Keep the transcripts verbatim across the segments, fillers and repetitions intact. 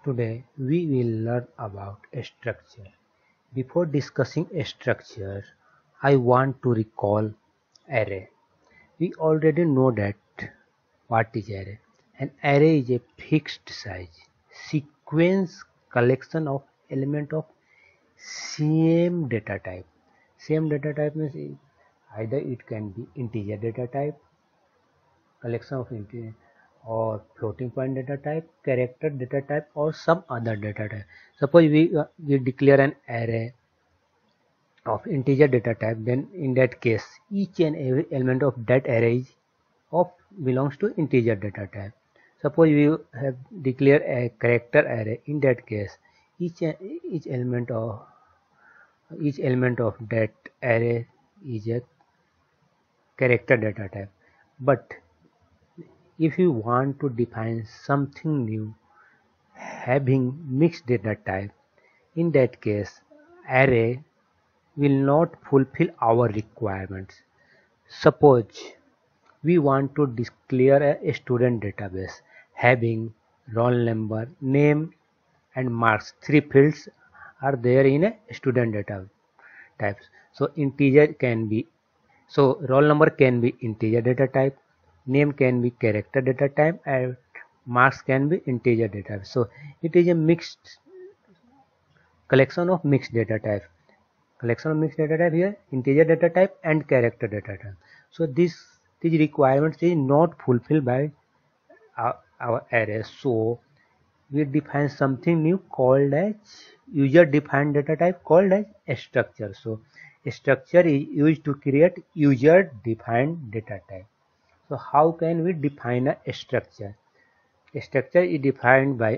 Today we will learn about a structure. Before discussing a structure, I want to recall array. We already know that what is array. An array is a fixed size, sequence collection of element of same data type. Same data type means either it can be integer data type, collection of integer, or floating point data type, character data type, or some other data type. Suppose we uh, we declare an array of integer data type, then in that case each and every element of that array is of belongs to integer data type. Suppose we have declared a character array, in that case each each element of each element of that array is a character data type. But if you want to define something new having mixed data type, in that case array will not fulfill our requirements. Suppose we want to declare a student database having roll number, name and marks. Three fields are there in a student data types. So integer can be so roll number can be integer data type, name can be character data type, and marks can be integer data type. So it is a mixed collection of mixed data type. Collection of mixed data type here, integer data type and character data type. So this these requirements is not fulfilled by our, our array. So we define something new called as user defined data type called as a structure. So a structure is used to create user defined data type. So how can we define a structure? A structure is defined by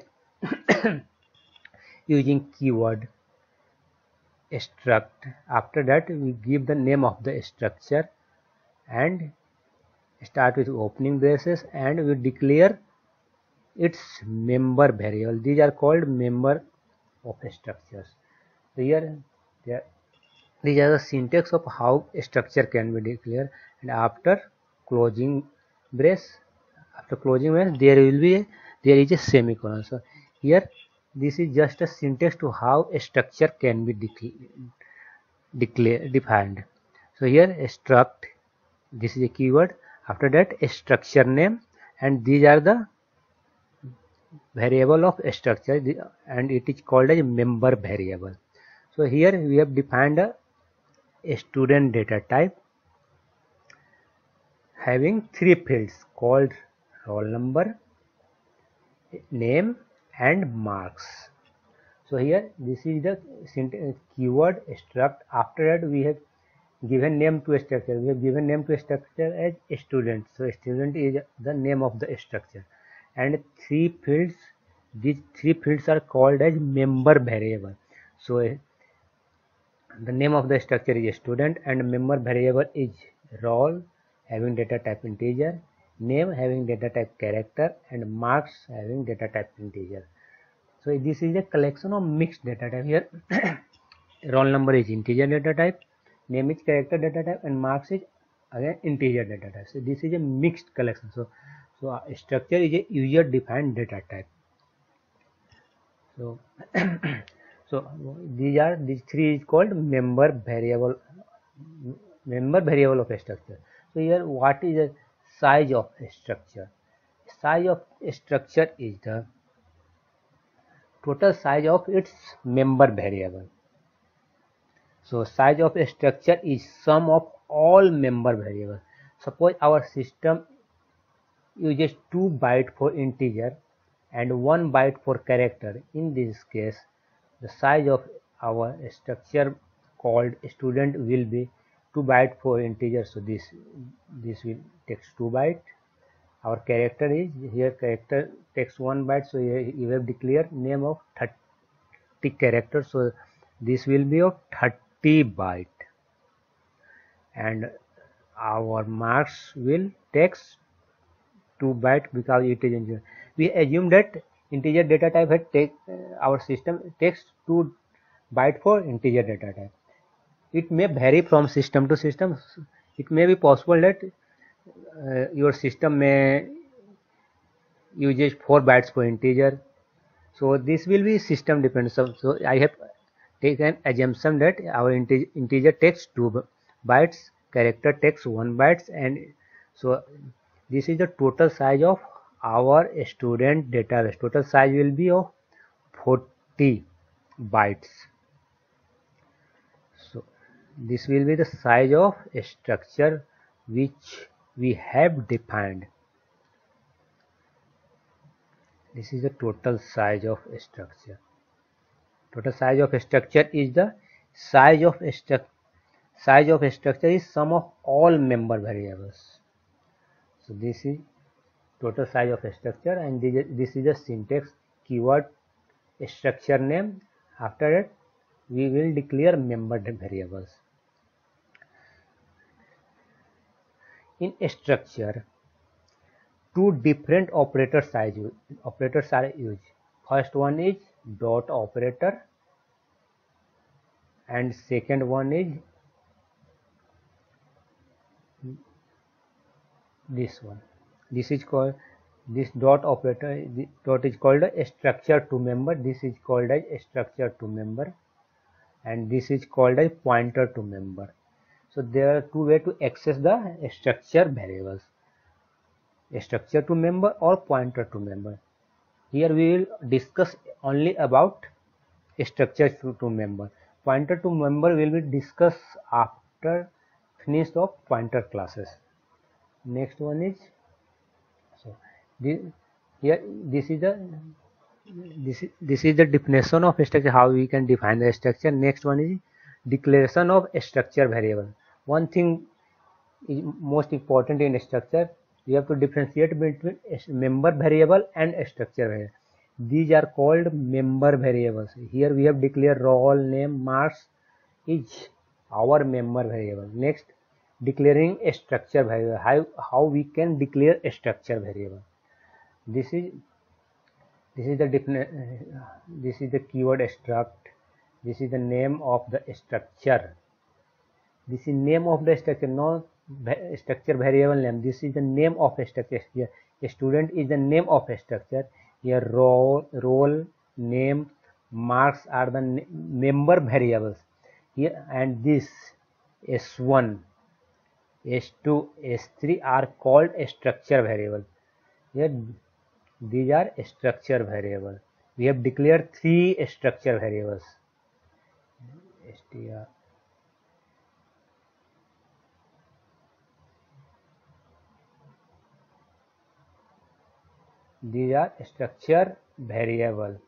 using keyword struct. After that we give the name of the structure and start with opening braces, and we declare its member variable. These are called member of structures. So here there, these are the syntax of how a structure can be declared. And after closing brace, after closing brace, there will be a, there is a semicolon. So here this is just a syntax to how a structure can be declare defined. So here a struct, this is a keyword. After that a structure name, and these are the variable of a structure, and it is called as member variable. So here we have defined a, a student data type having three fields called roll number, name and marks. So here this is the keyword struct. After that we have given name to a structure. We have given name to a structure as a student. So student is the name of the structure, and three fields. These three fields are called as member variable. So the name of the structure is student, and member variable is roll having data type integer, name having data type character, and marks having data type integer. So this is a collection of mixed data type. Here roll number is integer data type, name is character data type, and marks is again integer data type. So this is a mixed collection. So so a structure is a user defined data type. So so these are these three is called member variable member variable of a structure. So here what is the size of a structure? Size of a structure is the total size of its member variable. So size of a structure is sum of all member variables. Suppose our system uses two byte for integer and one byte for character. In this case, the size of our structure called student will be two byte for integer. So this this will takes two byte. Our character is here character takes one byte. So here you have declared name of thirty characters. So this will be of thirty byte, and our marks will takes two byte because it is integer. We assume that integer data type had take uh, our system takes two byte for integer data type. It may vary from system to system. It may be possible that uh, your system may uses four bytes for integer. So this will be system dependent. So, so I have taken assumption that our integer, integer takes two bytes, character takes one bytes, and so this is the total size of our student database. Total size will be of forty bytes. So this will be the size of a structure which we have defined. This is the total size of a structure. Total size of a structure is the size of a structure. Size of a structure is sum of all member variables. So this is total size of a structure, and this, this is the syntax keyword structure name. After that, we will declare member variables. In a structure, two different operators are used. Operators are used. First one is dot operator, and second one is this one. This is called this dot operator. This dot is called a structure to member. This is called as a structure to member, and this is called a pointer to member. So there are two ways to access the structure variables: a structure to member or pointer to member. Here we will discuss only about a structure to, to member. Pointer to member will be discussed after finish of pointer classes. Next one is so this, here this is the this is, this is the definition of a structure, how we can define the structure. Next one is declaration of a structure variable. One thing is most important in a structure, you have to differentiate between a member variable and a structure variable. These are called member variables. Here we have declared roll name marks is our member variable. Next, declaring a structure variable. How, how we can declare a structure variable. This is this is the this is the keyword struct. This is the name of the structure. This is name of the structure, not structure variable name. This is the name of a structure. Here, a student is the name of a structure. Here, role, role, name, marks are the member variables. Here, and this S one, S two, S three are called a structure variable. Here, these are structure variable. We have declared three structure variables. Str. These are structure variable.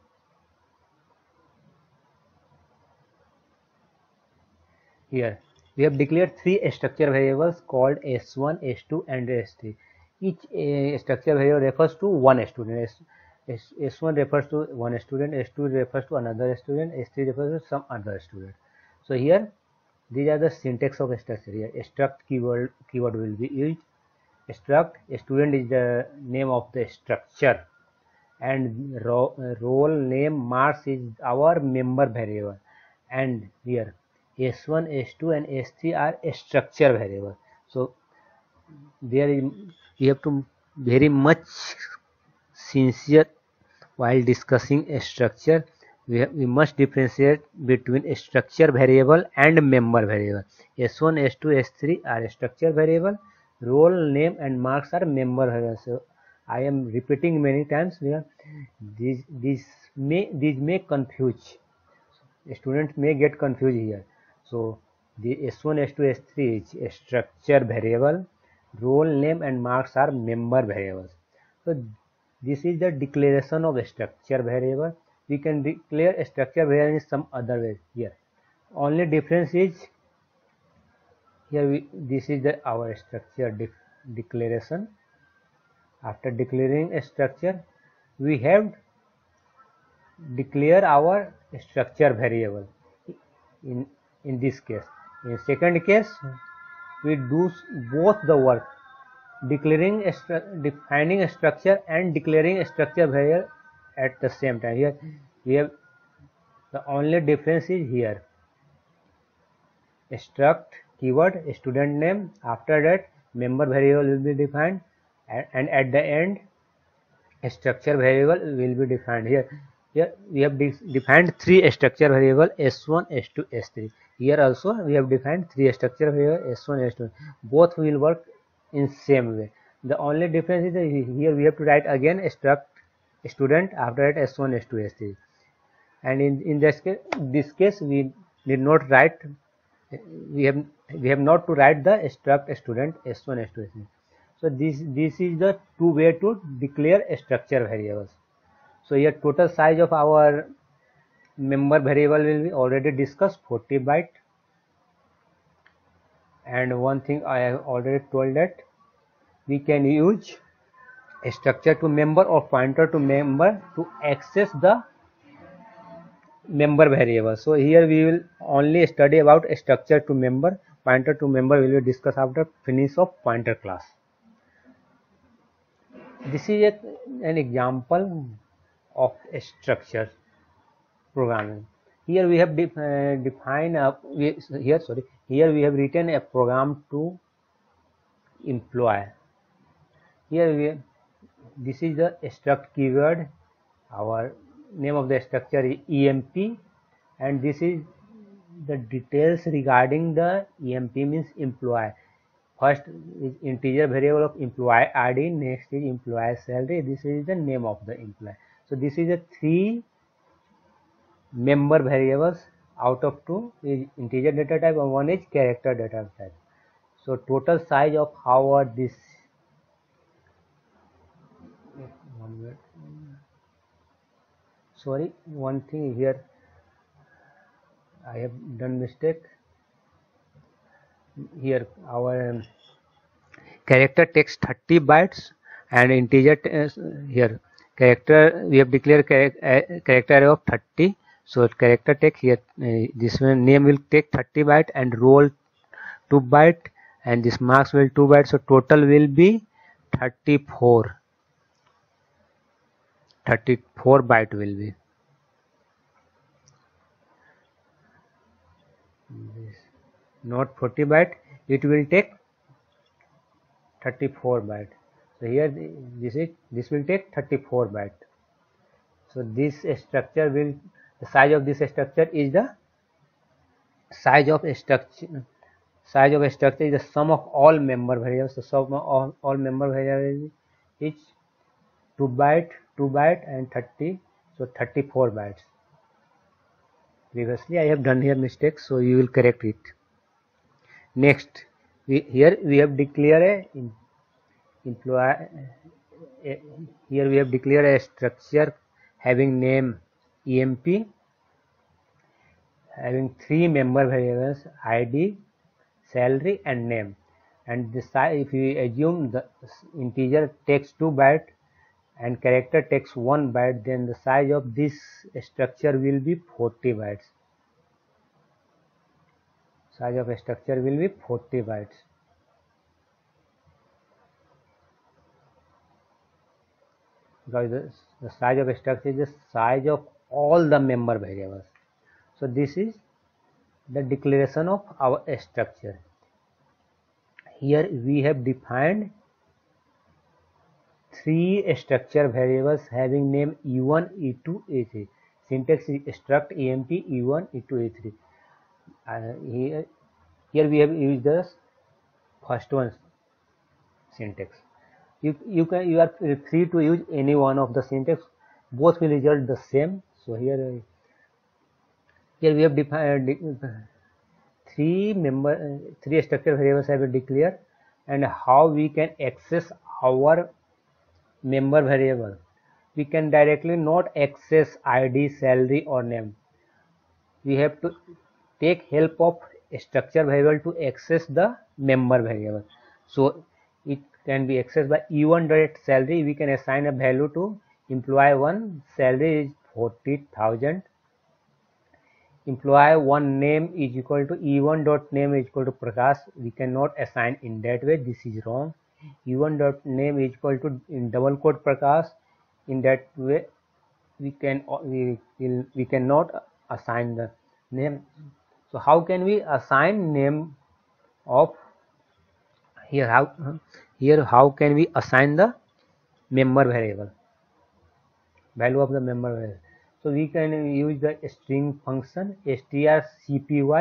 Here we have declared three structure variables called S one, S two, and S three. Each uh, structure variable refers to one student. S, S, S1 refers to one student, S two refers to another student, S three refers to some other student. So here these are the syntax of a structure. Here struct keyword keyword will be used. Struct student is the name of the structure, and ro, role name marks is our member variable, and here S one, S two, and S three are a structure variable. So there is, we have to very much sincere while discussing a structure. We, have, we must differentiate between a structure variable and member variable. S one, S two, S three are a structure variable. Role name and marks are member variables. So I am repeating many times. These these may these may confuse. Students may get confused here. So the S one, S two, S three is a structure variable. Role name and marks are member variables. So this is the declaration of a structure variable. We can declare a structure variable in some other way. Here only difference is here we, this is the our structure de declaration. After declaring a structure, we have declare our structure variable. In in this case, in second case, we do both the work, declaring a defining a structure and declaring a structure variable at the same time. Here we have the only difference is here struct keyword student name. After that, member variable will be defined, and at the end structure variable will be defined here. Here we have de defined three structure variable S one, S two, S three. Here also we have defined three structure variable S one, S two. Both will work in same way. The only difference is that here we have to write again struct student, after that S one, S two, S three. And in in this case, this case we did not write. We have we have not to write the struct student S one, S two, S three. So this this is the two way to declare structure variables. So here total size of our member variable will be already discussed, forty byte. And one thing I have already told that we can use a structure to member or pointer to member to access the member variable. So here we will only study about a structure to member. Pointer to member will be discussed after finish of pointer class. This is a, an example of a structure programming. Here we have def, uh, defined a we, here sorry here we have written a program to employ. Here we this is the struct keyword. Our name of the structure is E M P, and this is the details regarding the E M P means employee. First is integer variable of employee I D, next is employee salary. This is the name of the employee. So this is a three member variables out of two is integer data type and one is character data type. So total size of our this one minute. Sorry, one thing here I have done mistake. Here our character takes thirty bytes and integer uh, here character we have declared char character array of thirty. So character take here uh, this one name will take thirty byte and roll two byte and this marks will two byte. So total will be thirty-four. thirty-four byte will be. This, not forty byte. It will take thirty-four byte. So here this is this will take thirty-four byte. So this structure will the size of this structure is the size of a structure size of a structure is the sum of all member variables. The sum of all, all member variables is two byte, two byte and thirty. So thirty-four bytes. Previously I have done here mistake, so you will correct it. Next, we here we have declared a employee. Here we have declared a structure having name E M P, having three member variables I D, salary and name. And this if we assume the integer takes two byte and character takes one byte, then the size of this structure will be forty bytes. Size of a structure will be forty bytes. Because the, the size of a structure is the size of all the member variables. So this is the declaration of our structure. Here we have defined three structure variables having name E one, E two, E three. Syntax is struct E M P E one, E two, E three. Uh, here, here we have used the first one syntax. You you can you are free to use any one of the syntax. Both will result the same. So here here we have defined three member uh, three structure variables have been declared, and how we can access our member variable. We can directly not access I D, salary or name. We have to take help of a structure variable to access the member variable. So it can be accessed by E one dot salary. We can assign a value to employee one. Salary is forty thousand. Employee one name is equal to E one dot name is equal to Prakash. We cannot assign in that way. This is wrong. E one dot name is equal to in double quote Prakash. In that way, we can we will we cannot assign the name. So how can we assign name of here how here how can we assign the member variable? value of the member variable. So we can use the string function strcpy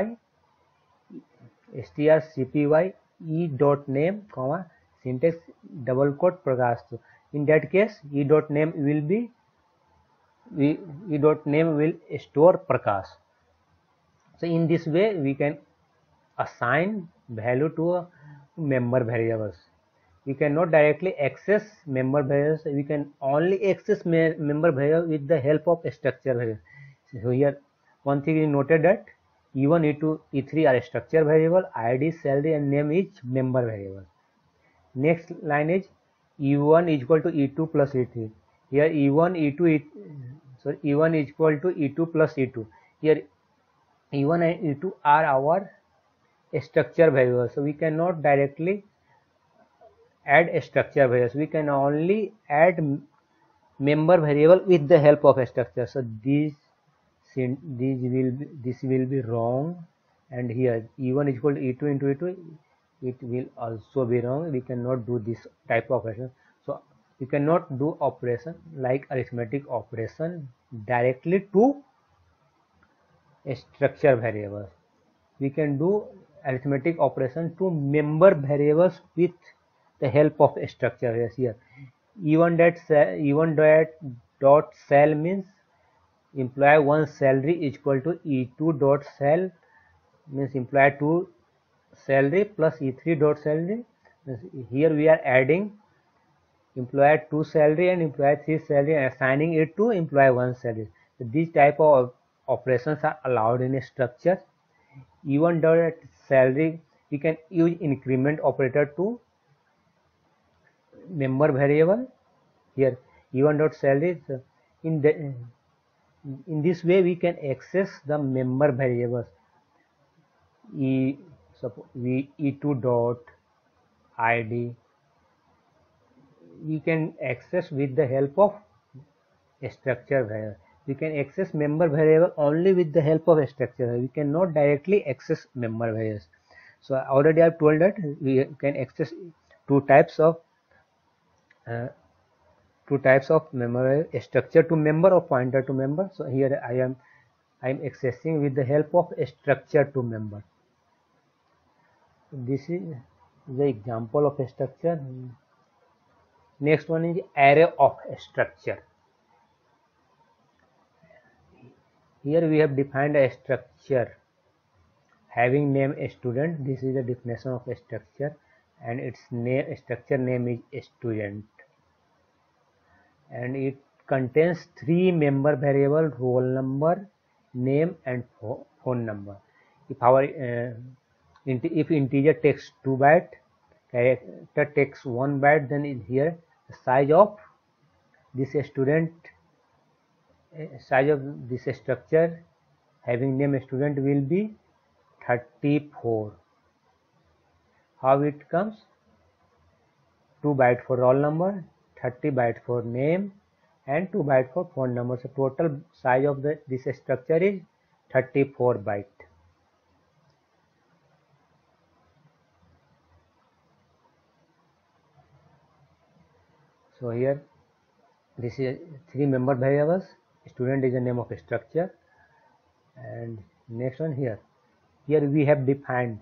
strcpy e dot name comma syntax double quote Prakash. So in that case e dot name will be we e dot name will store Prakash. So in this way we can assign value to a member variables. We cannot directly access member variables. We can only access member variable with the help of structure variable. So here one thing is noted that E one, E two, E three are structure variable, I D, salary and name is member variable. Next line is E one is equal to E two plus E three. Here E one, E two, E, sorry, E one is equal to E two plus E two. Here E one and E two are our structure variables. So we cannot directly add a structure variables. We can only add member variable with the help of a structure. So these these will be, this will be wrong, and here E one is equal to E two into E two, it will also be wrong. We cannot do this type of operation. So we cannot do operation like arithmetic operation directly to a structure variables. We can do arithmetic operation to member variables with the help of a structure variables. Here E one dot E one dot dot sal means employee one salary is equal to E two dot sal means employee two salary plus E three dot salary. Here we are adding employee two salary and employee three salary and assigning it to employee one salary. So these type of operations are allowed in a structure. E one dot salary we can use increment operator to member variable. Here E one dot salary in the in this way we can access the member variables. E suppose we E two dot I D we can access with the help of a structure variable. We can access member variable only with the help of a structure. We cannot directly access member variables. So already I have told that we can access two types of uh, two types of member, a structure to member or pointer to member. So here I am I am accessing with the help of a structure to member. This is the example of a structure. Next one is array of a structure. Here we have defined a structure having name a student. This is the definition of a structure, and its name structure name is a student, and it contains three member variable: roll number, name, and phone number. If our uh, if integer takes two byte, character takes one byte, then in here the size of this student size of this structure having name student will be thirty-four. How it comes? two byte for roll number, thirty byte for name, and two byte for phone number. So total size of the this structure is thirty-four byte. So here this is three member variables. Student is the name of a structure, and next one here here we have defined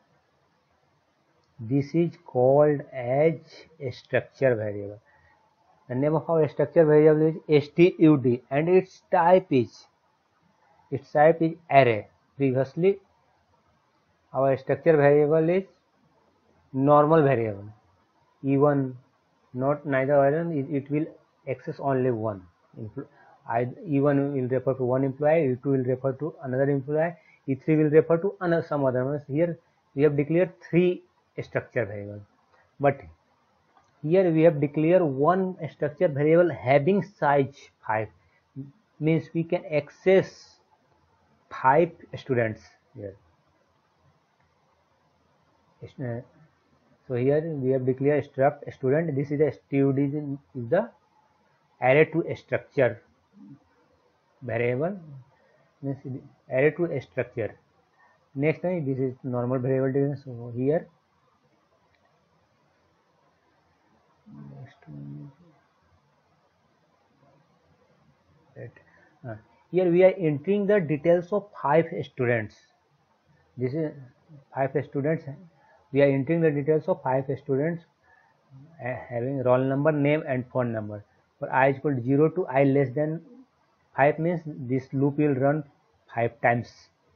this is called as a structure variable. The name of our structure variable is stud, and its type is its type is array. Previously our structure variable is normal variable. E one not neither one, it, it will access only one. I, E one will refer to one employee, E two will refer to another employee, E three will refer to another some other one. Here we have declared three structure variables, but here we have declared one structure variable having size five, means we can access five students here. So here we have declared struct student. This is the stud is the array to a structure variable, means array to a structure. Next time this is normal variable division. So here next one, Right. Uh, here we are entering the details of five students. This is five students. We are entering the details of five students uh, having roll number, name, and phone number. For I is equal to zero to I less than five means this loop will run five times.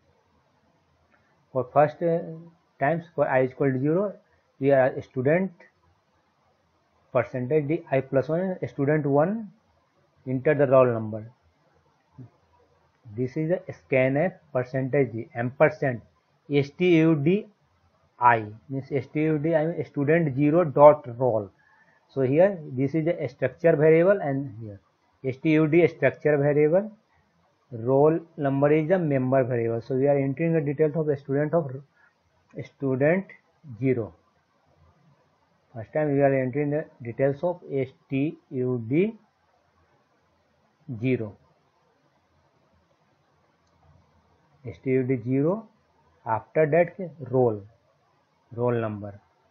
For first uh, times for I is equal to zero, we are a student percentage d I plus one, student one, enter the roll number. This is a scanf percentage d ampersand studi means studi means student zero dot roll. So here this is a structure variable and here stud structure variable, roll number is a member variable. So we are entering the details of a student of student zero. First time we are entering the details of stud zero. stud zero, after that roll roll number.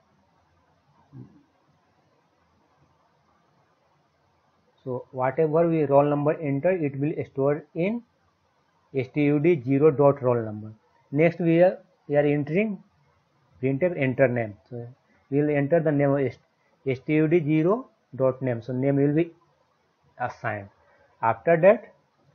So whatever we roll number enter, it will store in stud zero dot roll number. Next we are we are entering printf enter name. So we will enter the name of stud zero dot name. So name will be assigned. After that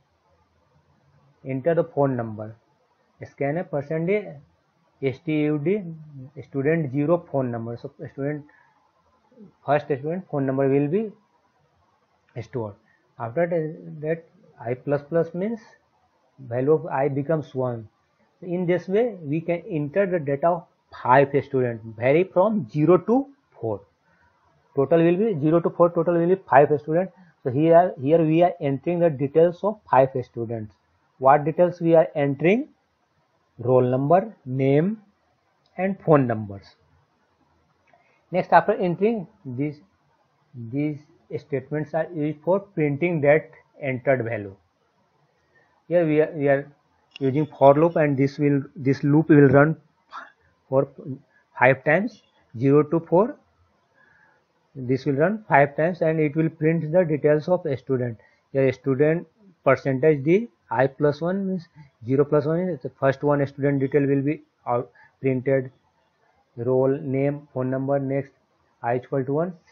enter the phone number. Scan a percentage stud student zero phone number. So student first student phone number will be stored. After that I plus plus means value of I becomes one. In this way we can enter the data of five students, vary from zero to four. Total will be zero to four, total will be five students. So here here we are entering the details of five students. What details we are entering? Roll number, name, and phone numbers. Next, after entering these these statements are used for printing that entered value. Here we are we are using for loop, and this will this loop will run for five times, zero to four. This will run five times and it will print the details of a student. Here student percentage d I plus one means zero plus one is the first one student detail will be out printed, roll, name, phone number. Next I equal to one,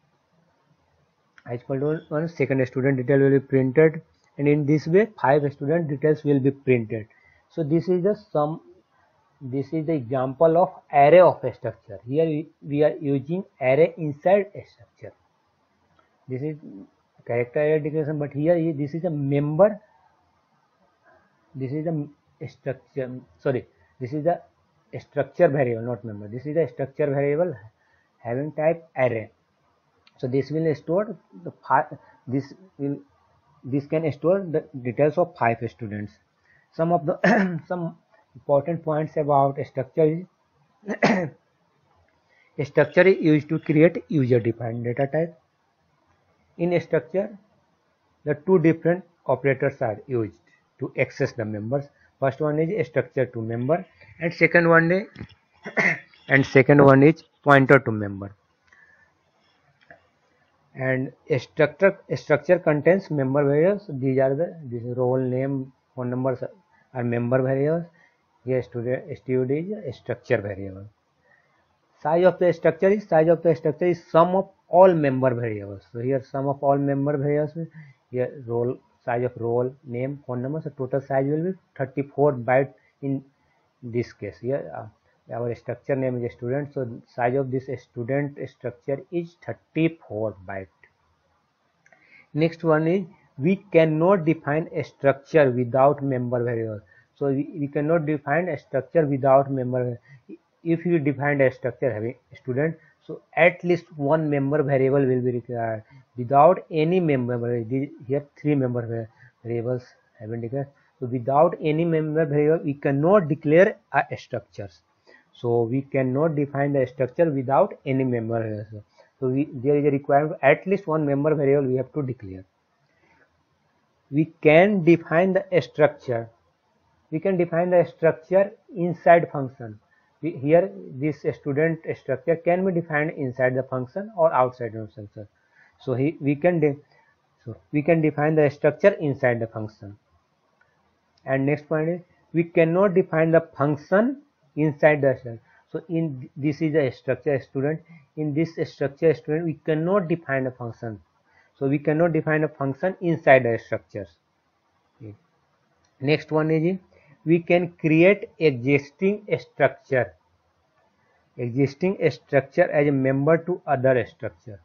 I equal to one, second student detail will be printed, and in this way five student details will be printed. So this is the sum. This is the example of array of a structure. Here we, we are using array inside a structure. This is character array declaration, but here this is a member. This is a structure. Sorry, this is a structure variable, not member. This is a structure variable having type array. So this will store the this will this can store the details of five students. Some of the some important points about a structure is a structure is used to create user defined data type. In a structure, the two different operators are used to access the members. First one is a structure to member, and second one is and second one is pointer to member. And a structure a structure contains member variables. These are the this role, name, phone numbers are member variables. Here student stud is a structure variable. Size of the structure is size of the structure is sum of all member variables. So here sum of all member variables. Here role size of role, name, phone number. So total size will be thirty-four byte in this case. Here uh, our structure name is student. So size of this student structure is thirty-four byte. Next one is we cannot define a structure without member variable. So we, we cannot define a structure without member. If you define a structure having a student, so at least one member variable will be required. Without any member variable, here three member variables have been declared. So without any member variable, we cannot declare a structures. So we cannot define the structure without any member variable. So we, there is a requirement at least one member variable we have to declare. We can define the structure. We can define the structure inside function. We, here this student structure can be defined inside the function or outside the function. So he, we can So we can define the structure inside the function. And next point is we cannot define the function inside the structure. So in this is a structure student. In this structure student, we cannot define a function. So we cannot define a function inside the structures. Okay. Next one is we can create existing structure. Existing structure as a member to other structure.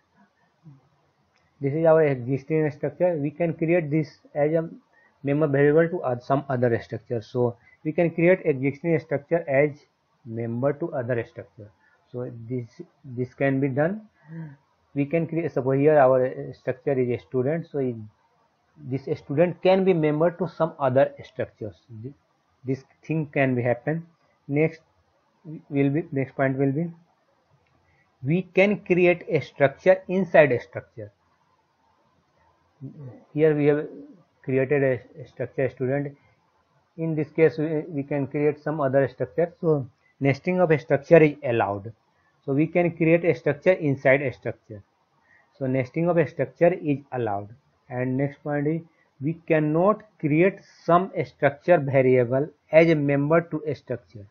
This is our existing structure. We can create this as a member variable to add some other structure. So we can create existing structure as member to other structure. So this this can be done. We can create, suppose here our structure is a student, so it, this student can be member to some other structures. This thing can be happen. Next will be next point will be we can create a structure inside a structure. Here we have created a structure student. In this case we, we can create some other structure. So nesting of a structure is allowed. So we can create a structure inside a structure. So nesting of a structure is allowed. And next point is we cannot create some structure variable as a member to a structure.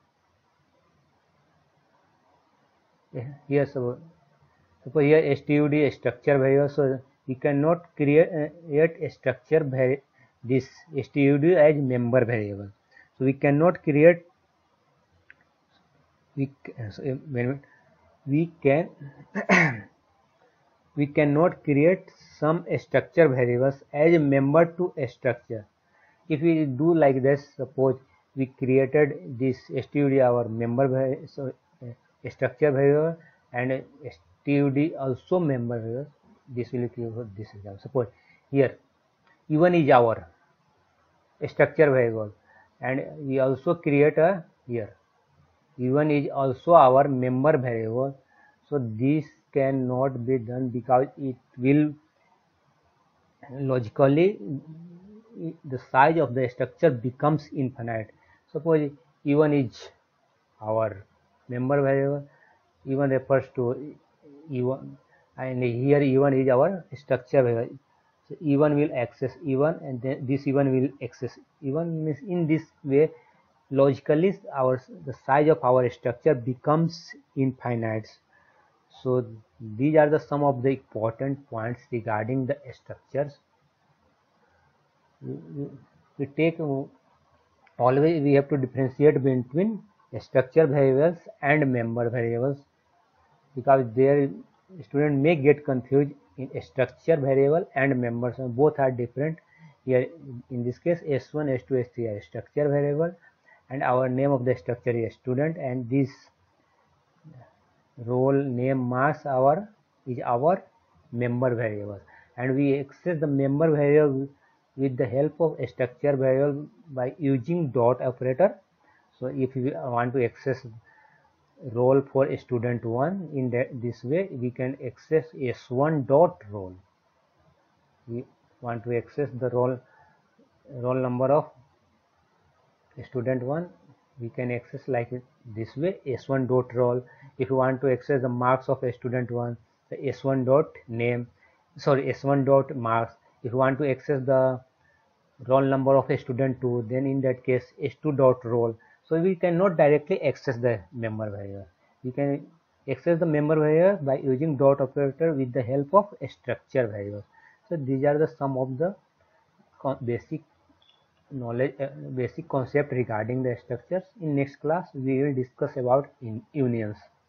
Here so suppose here stud a structure variable, so we cannot create uh, a structure vari this stud as member variable. So we cannot create we so when we can we cannot create some structure variables as a member to a structure. If we do like this, suppose we created this stud our member so uh, structure variable and stud also member variable. This will give this example. Suppose here e one is our structure variable and we also create a here e one is also our member variable. So this cannot be done because it will logically the size of the structure becomes infinite. Suppose e one is our member variable, e one refers to e one and here e one is our structure variable. So e one will access e one and then this e one will access e one. Means in this way logically our the size of our structure becomes infinite. So these are the some of the important points regarding the structures. We take always we have to differentiate between structure variables and member variables because their student may get confused in structure variable and members. Both are different. Here in this case s one, s two, s three are structure variable and our name of the structure is student and this role name marks our is our member variable and we access the member variable with the help of a structure variable by using dot operator. So if we want to access role for student one in that this way we can access s one dot role. We want to access the roll roll number of student one, we can access like this way s one dot roll. If you want to access the marks of a student one, the s one dot name sorry s one dot marks. If you want to access the roll number of a student two, then in that case s two dot roll. So we cannot directly access the member variable. We can access the member variable by using dot operator with the help of a structure variable. So these are the some of the basic knowledge uh, basic concept regarding the structures. In next class we will discuss about in unions.